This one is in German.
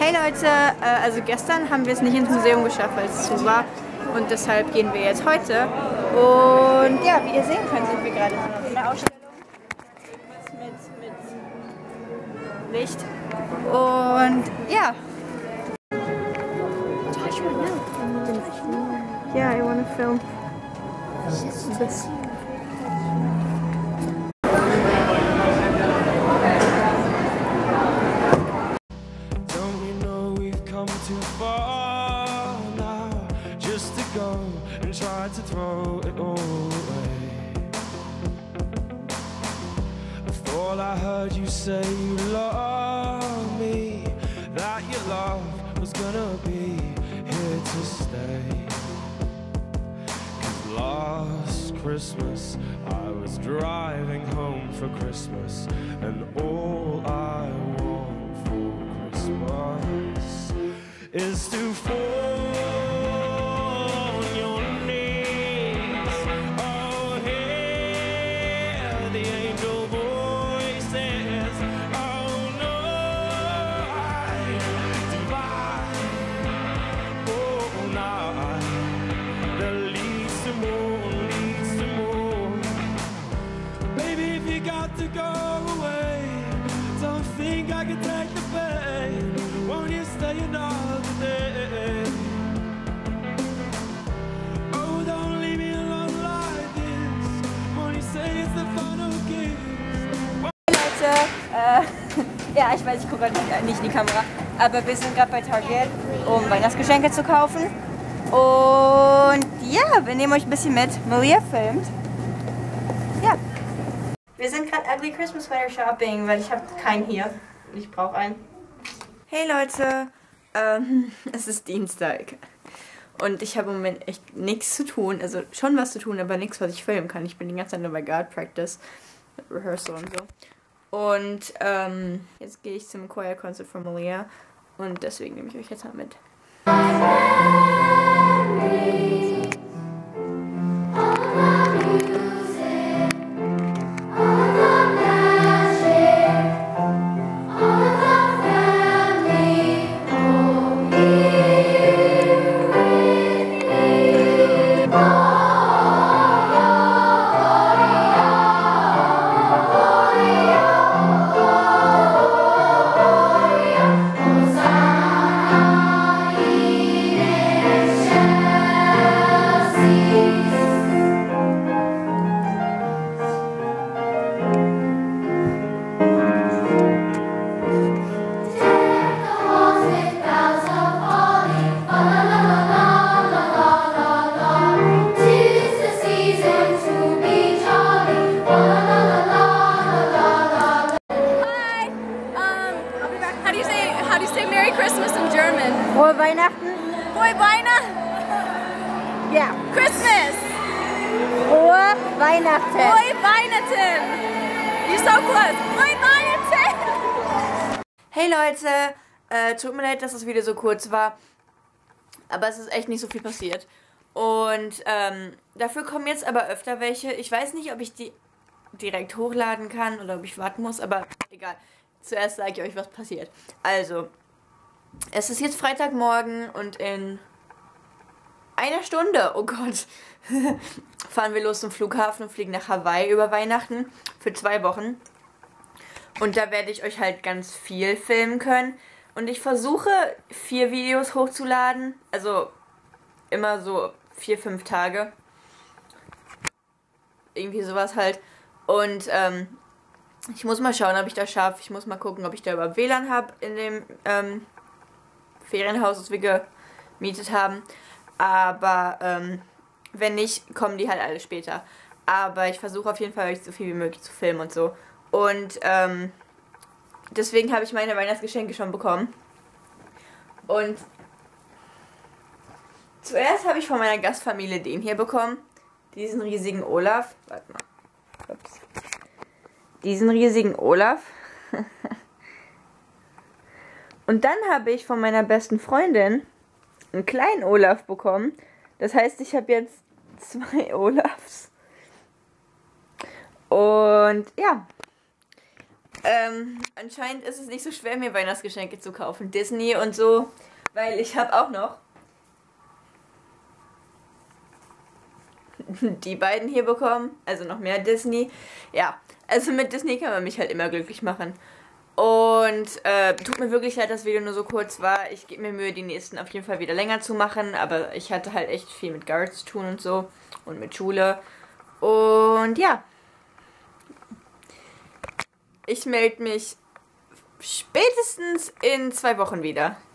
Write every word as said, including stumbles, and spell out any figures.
Hey Leute, äh, also gestern haben wir es nicht ins Museum geschafft, weil es zu war. Und deshalb gehen wir jetzt heute. Und ja, wie ihr sehen könnt, sind wir gerade in einer Ausstellung. Mit, mit Licht. Und ja. Yeah, I wanna film. This. Too far now, just to go and try to throw it all away. I thought I heard you say you love me, that your love was gonna be here to stay. 'Cause last Christmas I was driving home for Christmas, and all I want for Christmas is to fall on your knees. Oh, hear the angel voices. Oh no, divine. Oh night that leads to more, leads to more. Baby, if you got to go away, don't think I can take the pain. Won't you stay another day? Oh, don't leave me alone like this. Won't you say it's the final kiss? Leute, äh, ja, ich weiß, ich gucke nicht, nicht in die Kamera, aber wir sind gerade bei Target, um Weihnachtsgeschenke zu kaufen. Und ja, wir nehmen euch ein bisschen mit. Malia filmt. Ja. Wir sind gerade Ugly Christmas Sweater Shopping, weil ich habe keinen hier. Ich brauche einen. Hey Leute, ähm, es ist Dienstag und ich habe im Moment echt nichts zu tun, also schon was zu tun, aber nichts, was ich filmen kann. Ich bin die ganze Zeit nur bei Guard Practice, Rehearsal und so. Und ähm, jetzt gehe ich zum Choir Concert von Malia und deswegen nehme ich euch jetzt mal mit. Frohe Weihnachten. Frohe Weihnachten. Ja. Christmas. Frohe Weihnachten. Frohe Weihnachten. You're so close. Frohe Weihnachten. Hey Leute, äh, tut mir leid, dass das Video so kurz war, aber es ist echt nicht so viel passiert. Und ähm, dafür kommen jetzt aber öfter welche. Ich weiß nicht, ob ich die direkt hochladen kann oder ob ich warten muss, aber egal. Zuerst sage ich euch, was passiert. Also, es ist jetzt Freitagmorgen und in einer Stunde, oh Gott, fahren wir los zum Flughafen und fliegen nach Hawaii über Weihnachten für zwei Wochen. Und da werde ich euch halt ganz viel filmen können. Und ich versuche, vier Videos hochzuladen. Also immer so vier, fünf Tage. Irgendwie sowas halt. Und ähm, ich muss mal schauen, ob ich das schaffe. Ich muss mal gucken, ob ich da überhaupt W L A N habe in dem ähm, Ferienhaus, das wir gemietet haben. Aber ähm, wenn nicht, kommen die halt alle später. Aber ich versuche auf jeden Fall, euch so viel wie möglich zu filmen und so. Und ähm, deswegen habe ich meine Weihnachtsgeschenke schon bekommen. Und zuerst habe ich von meiner Gastfamilie den hier bekommen. Diesen riesigen Olaf. Warte mal. Ups. Diesen riesigen Olaf. Und dann habe ich von meiner besten Freundin einen kleinen Olaf bekommen. Das heißt, ich habe jetzt zwei Olafs. Und ja. ähm, anscheinend ist es nicht so schwer, mir Weihnachtsgeschenke zu kaufen. Disney und so, weil ich habe auch noch die beiden hier bekommen, also noch mehr Disney. Ja, also mit Disney kann man mich halt immer glücklich machen. Und äh, tut mir wirklich leid, dass das Video nur so kurz war. Ich gebe mir Mühe, die nächsten auf jeden Fall wieder länger zu machen. Aber ich hatte halt echt viel mit Garrett zu tun und so. Und mit Schule. Und ja. Ich melde mich spätestens in zwei Wochen wieder.